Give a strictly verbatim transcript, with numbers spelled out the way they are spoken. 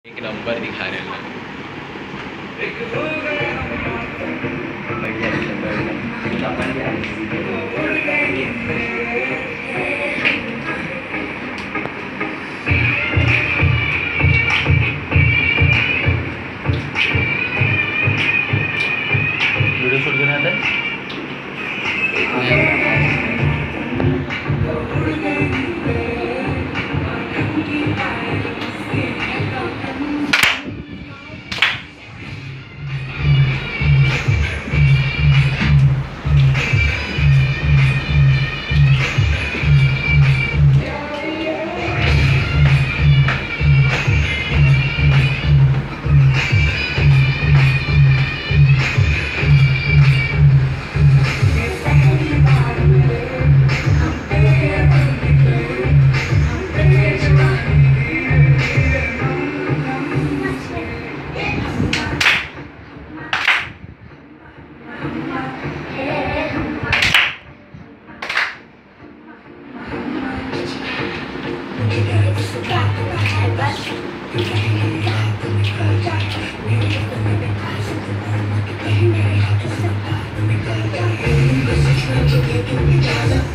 एक नंबर दिखा रहे हैं। वीडियो शूट करने आता है। Nickal jaye, bas sach mein jo ke tu bhi jana